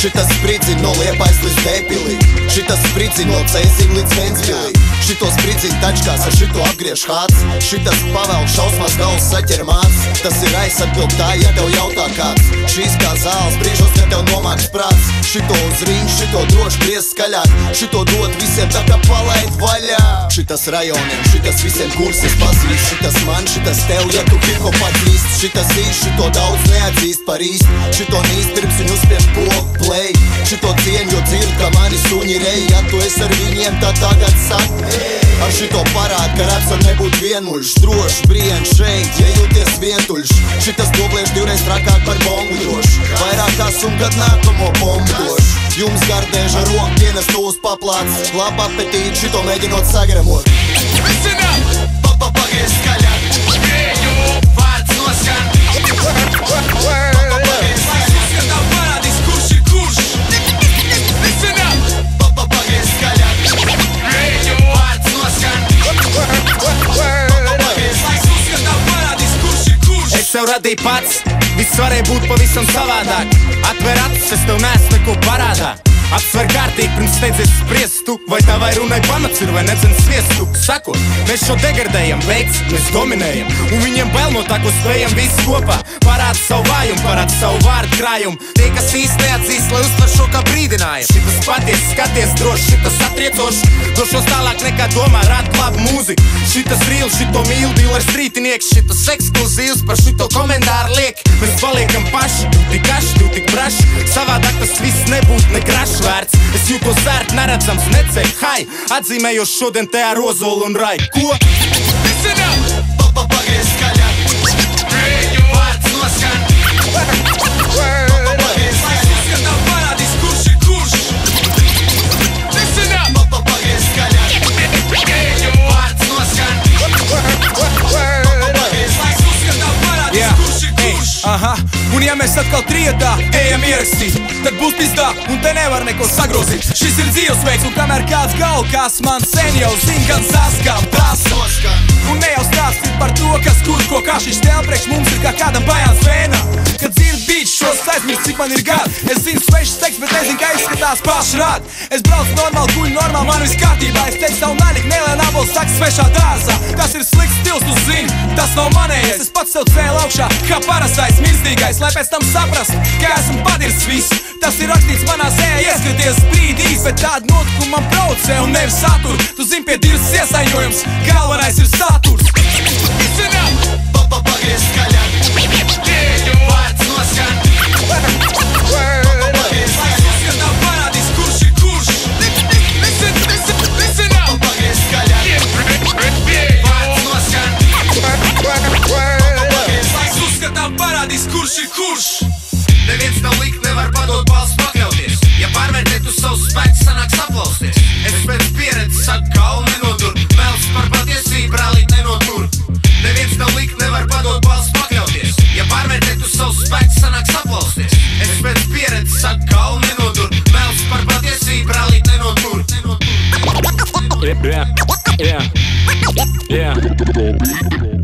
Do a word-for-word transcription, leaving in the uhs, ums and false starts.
Šitas spridzina no Liepājas līdz Dēpilī, šitas spridzina no Cēsīm līdz Ventspilī, šito spridzina tačkās, ar šito apgriež hāts, šitas pavelk šausmās galvas saķer māc. Tas ir aizatbild tā, ja tev jautā kāds. Šīs kā zāles brīžos, kad tev nomāks prāts. Šito uz riņš, šito droši briest skaļāk, šito dod visiem tā kā palaid vaļā. Šitas rajoniem, šitas visiem kurses pazīst, šitas man, šitas tev, ja tu hip-hop atzīst. Šitas īst, šito daudz neatzīst par īst, šito nīst pirms viņu uzspiež pogu play. Šito cien, jo dzird, ka mani suņi rej, ja tu esi ar viņiem, tā tagad sak. Ar šito parād, ka raps var nebūt vienmuļš, drošs, brien šeit, ja jūties vientuļš. Šitas dobliež divreiz trakāk par bombu droši, vairāk kā sum, kad nākamo bombu doši. Jums gardēža roku dienas tu uz paplāts, labu apetīti šito mēģinot sagremot. Listen up! Papa pagriez skaļāk, Vēju vārds noskan. Papa pagriez skaļāk, Uzskatām parādīs, kurš ir kurš. Listen up! Papa pagriez skaļāk, Vēju vārds noskan. Papa pagriez skaļāk. Uzskatām parādīs, kurš ir kurš. Es sev radīju pats, viss varēja būt pavisam savādāk. Atver acis, es tev neesmu neko parādā. Apsver kārtīgi, pirms steidzies spriestu, vai tavai runai pamats ir vai nedzen sviestu. Sakot, mēs šo degradējam, veids, mēs dominējam, un viņiem bail no tā, ko spējam visi kopā. Parāda savu vājumu, parāda savu vārdu krājumu. Tie, kas īsti neatzīst, lai uztver šo kā brīdinājumu. Šitas patiesi, skaties droši, šitas atriecoši, došos tālāk nekā domā, rāda klābu mūziku. Šitas real, šito mīl, dealer strītinieks, šitas ekskluzīvs, par šito komentāru liek. Mēs paliekam paši, tu tik aši, tu tik braši, savādāk tas viss nebūt ne graši vērts. Es jūtos vērt, neredzams, neceļ, hai, atzīmējos šodien te ar ozolu un rai. Ko? Listen up! Papa pagriez skaļāk, Vēju vārds noskan. Papa pagriez skaļāk, Uzskatām parādīs, kurš ir kurš. Listen up! Papa pagriez skaļāk, Vēju vārds noskan. Papa pagriez skaļāk. Uzskatām parādīs, Jā. kurš ir kurš. Aha, un ja mēs atkal trietā ejam ierakstīt, tad būs pizdā, un te nevar neko sagrozīt. Šis ir dzīvesveids, un kamēr kāds galkās man sen jau zin, gan saskām tas. Un ne jau stāstīt par to, kas kur ko kā šis telpriekš mums ir kā kādam bajāns vēnā. Kad dzird bīčs šos aizmirst, cik man ir gadi. Es zinu svešs teksts, bet nezinu, kā izskatās pašrādi. Es braucu normāli, guļu normāli, man viss kārtībā. Es teicu savu naļiku, nelēn abols saka svešā dārzā. Tas ir slikts stils, tu zini, tas nav manējais. Es pats sev cēlu augšā, kā parastais mirstīgais, lai pēc tam saprast, ka esmu padirs viss. Tas ir rakstīts manā zējā, ieskaties brīdīs, bet tāda notikuma man braucē un nevis satur. Tu zini, pie dirzas iesaņojums, galvenais ir saturs. Listen up! Papa pagriez skaļāk, Vēju vārds noskan. Papa pagriez skaļāk, Uzskatām parādīs, kurš ir kurš. Listen, listen, listen up! Papa pagriez skaļāk, Vēju vārds noskan. Papa pagriez skaļāk. Uzskatām parādīs, kurš ir kurš. Neviens nav likt, nevar padot balss pakļauties. Ja pārvērtēt uz savu spēku, sanāk saplausties. Es pēc pieredzes saku, kauli nenotur, melts par patiesību, brālīt nenotur. Neviens nav likt, nevar padot balss pakļauties. Ja pārvērtēt uz savu spēku, sanāk saplausties. Es pēc pieredzes saku, kauli nenotur, melts par patiesību, brālīt nenotur. Yeah, yeah, yeah, yeah.